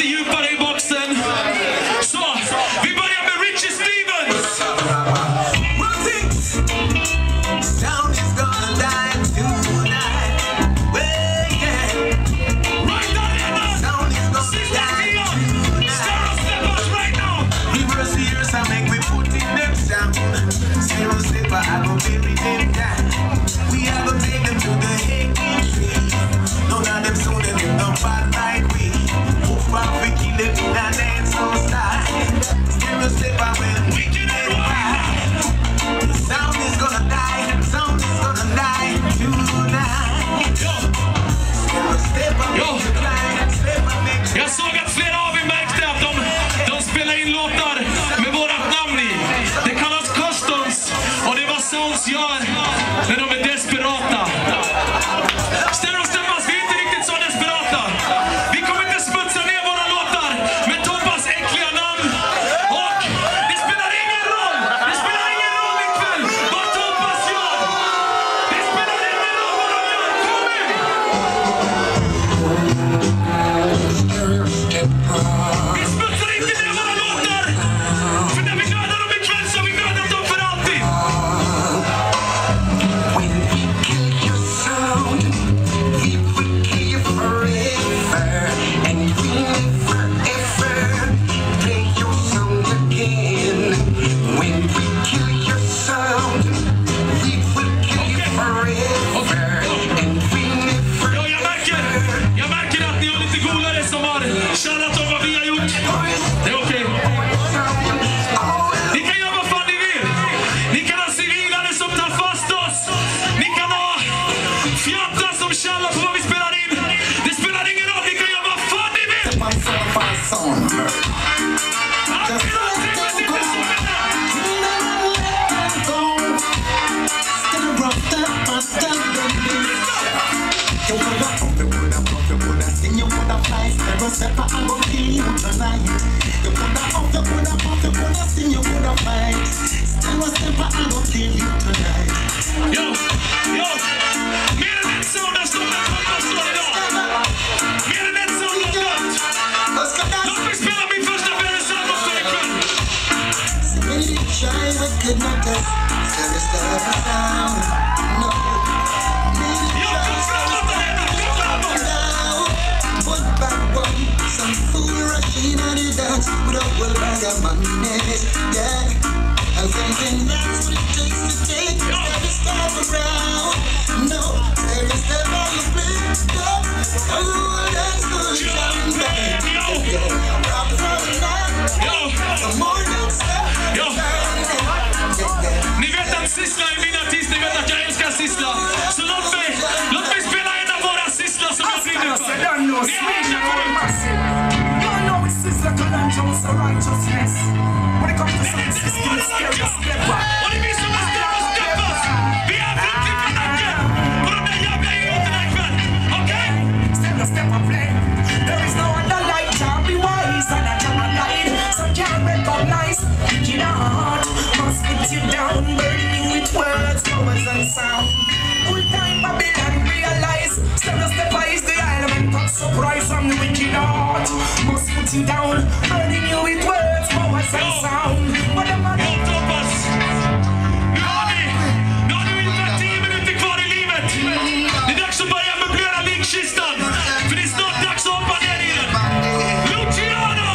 lite djupare i boxen. Så, vi börjar med Richie Stevens. I will bury them down. We are gonna take them to the Hague tree. None of them soon and them don't fight like we. Move out, we kill them in a dance on side. Still a step out when we get it right. The sound is gonna die. The sound is gonna die tonight. Still a step out when you climb. Step out next. Jag såg att flera av er märkte att de spelar in låtar med vårat namn i. Det kallas customs. Och det var Sounds gör när de är desperata. Stereo Stepas, vi är inte riktigt så desperata. Vi kommer inte smutsa ner våra låtar med Toppas äckliga namn. Och det spelar ingen roll. Det spelar ingen roll ikväll vad Toppas gör. Det spelar ingen roll vad de gör. Kom in! Vi smutsar inte ner våra låtar. För när vi dödar dem ikväll så har vi dödat dem för alltid. Jag märker att ni har lite golare som har kärrat om vad vi har gjort. Det är okej. Ni kan göra vad fan ni vill. Ni kan ha civilare som tar fast oss. Ni kan ha fjattar som källar på vad vi spelar in. Det spelar ingen roll. Ni kan göra vad fan ni vill. Yo, mer än ett sådant står det idag. Mer än ett sådant dött. Låt mig spela min första Beres-album för ikväll. Some fool rushing on the dance with a whole bag of money. Yeah, I'm thinking that's what it takes to take every step around. No, every step on the plate. Oh, that's good. Rock from the night. Some more than stuff. Ni vet att Sissla är min artist. Ni vet att jag älskar Sissla. Så låt mig spela en av våra Sissla som jag brinner för. Ni älskar för det. Righteousness. When it comes to success, you scare us. Och det blir som en Stereo Stepas. Vi är fritid på nacken. Och de där jävla idioterna ikväll. Okej? Stereo Stepa play. There is no other light. Can't be wise and I cannot light. So can't recognize. You know, must put you down. Burning with words, powers and sound. Full time Babylon realize. Stereo Stepa is the element of surprise from the wicked heart. Must put you down. Burning you with words, powers and sound. What am I doing? Toppas. Nu har du ungefär 10 minuter kvar i livet. Det är dags att börja möblera likkistan. För det är snart dags att hoppa ner i den. Luciano!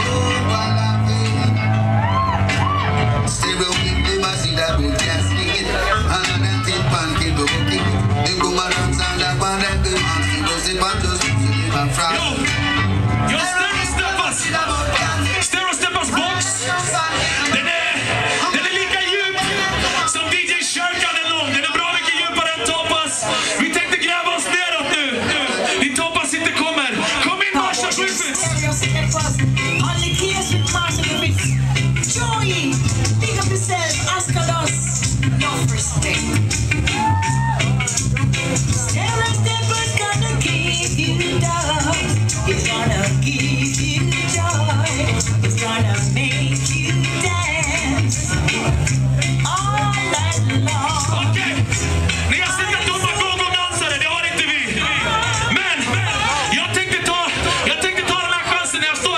Stereo Stepas box. Den är lika djup som DJ Shurkan är lång. Den är bra mycket djupare än Toppas. Vi tänkte gräva oss neråt nu. Din Toppas inte kommer. Kom in, Marsha Griffiths. Joey, big up yourself, Askados, no respect. Stereo Stepa's gonna give you love. It's gonna give you joy. It's gonna make you dance all night long. Okej, ni har sett att Tomma Gogo-dansare, det har inte vi. Men jag tänkte ta den här chansen när jag står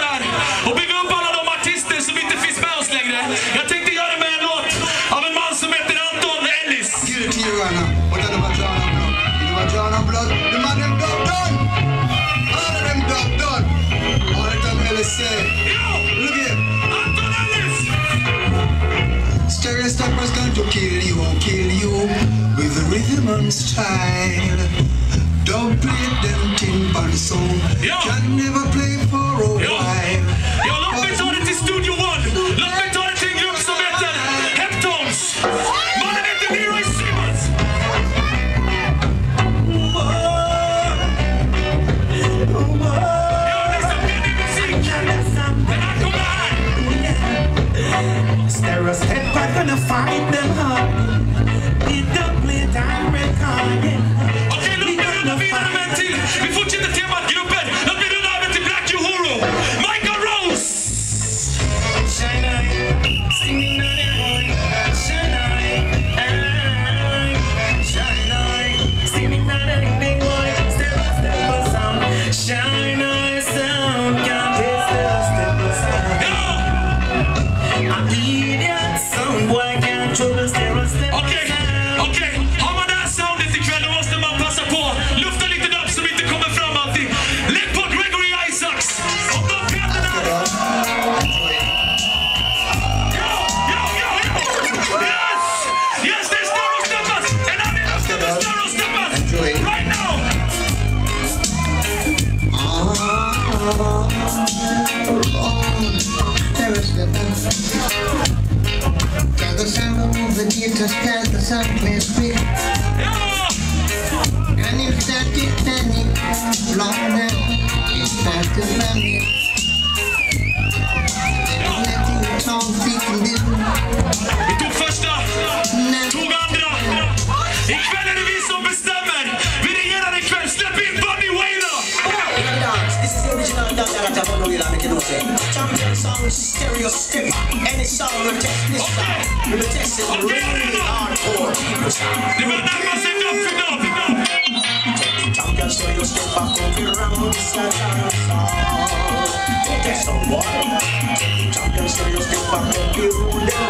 woman's child. Don't play them thing on the song. Can never play for a while. Ja, låt mig ta det till Studio One. Låt mig ta det till en grupp som heter Heptones. Mannen heter Leroy Simmons. Ja, det är så mycket musik. Den här kommer här. Stereo step, I'm gonna find them hard. It don't play time recording. Okej, låt mig rulla vidare med en till. Vi fortsätter temat grupper. Låt mig rulla över till Black Uhuru. Michael Rose. Shine on, singing on the road. Shine on, shine on, singing on the big boy. Step, step of sound. Shine on, sound, can't be step of sound. I'm idiot, sound boy can't trouble stereo step. Okej. Har man det här soundet ikväll då måste man passa på. Lufta lite upp som inte kommer fram alltid. Lägg på Gregory Isaacs. Och de petarna. Yes, det är Stereo Steppas. En annan lufta med Stereo Steppas. Right now. The sound of the guitar stands the sound plays quick. And you start to panic, long now, you start to panic. Letting the song speak in this. Vi tog första, tog andra. Ikväll är det vi som bestämmer. Vi regerar ikväll. Släpp in Bunny Wailer. This is the original dance that I'm going to make it. Champion song is Stereo Step. Any song will test this time. We will test it really hardcore. Det var närmast sig upp. Champion Stereo Step back up around the song. Test on water. Champion Stereo Step back up around the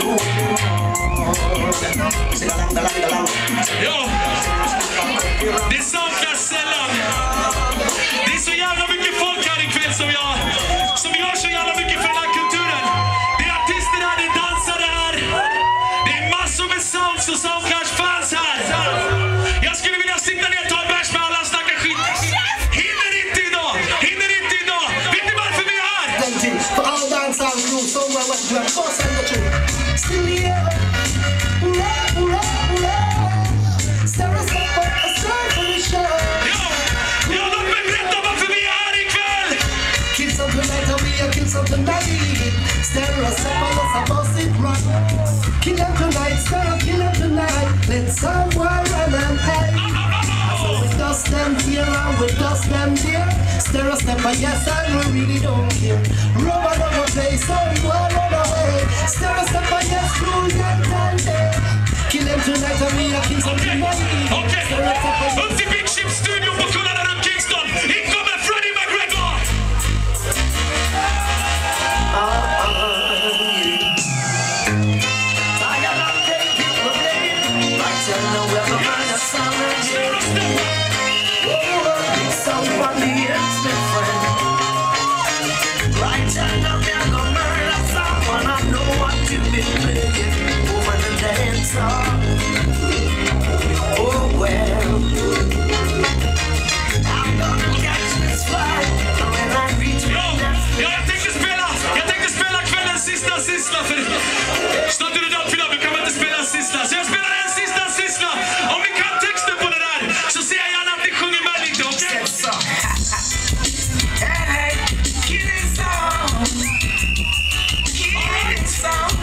Ja, det saknas sällan. Det är så jävla mycket folk här ikväll som gör så jävla mycket för den här kulturen. Det är artister här, det är dansare här. Det är massor med sounds och Soundclash-fans här. Jag skulle vilja sitta ner och ta en bärs med alla snackar skit. Hinner inte idag. Vet ni varför vi är här? For all dance and crew, somewhere where you are force and the truth. Still here, Stereo Step up a song for the show. Ja, låt mig berätta varför vi är här ikväll. Kids of the night, we are kids of the night. Stereo Step up, let's have us it right. Kill them tonight, Stereo, kill them tonight. Let's someone run and hide. So we dust them here and we dust them there. Stereo Step up, yes, and we really don't care. Rubber play, so you all run away. Stereo Step up, yes, brilliant and day. Kill them tonight and we are kids of the night. Okej, upp till Big Ship Studio på Kullanen runt Kingston. Hit kommer Freddie McGregor. Sista för snart är det dags för idag, vi kan inte spela en sista. Så jag spelar en sista syssla. Om ni kan texten på det där så ser jag gärna att ni sjunger med lite, okej? Hey, killing song. Killing song.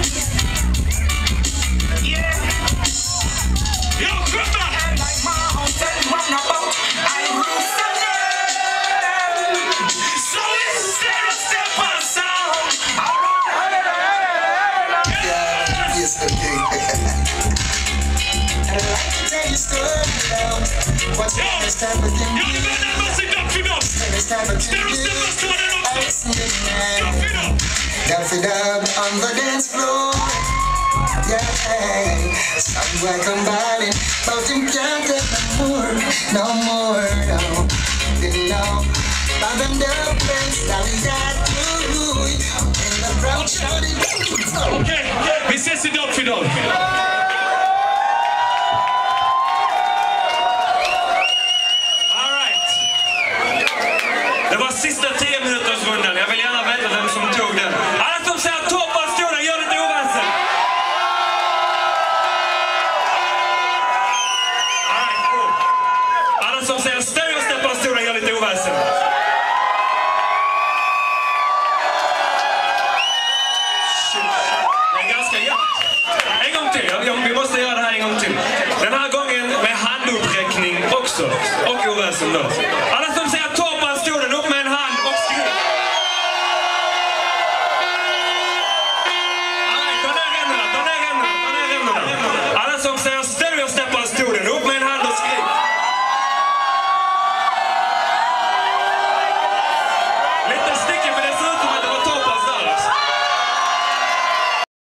Yeah. Yo, sjunga! Like my hotel runabout, I rule So it's Stereo Step up sound. Yes, okay. I'd like to tell you story about what's best happening. Ja, det börjar närma sig dagsfinal. Stereo Step up står där också. Dagsfinal. Daffy-dub on the dance floor. Yeah, some boy combining, but him can't get no more, no. Didn't know, but them dub friends, now we got you. In the crowd shouting. Okej, vi ses i dagsfinal. våra sista 10 minuter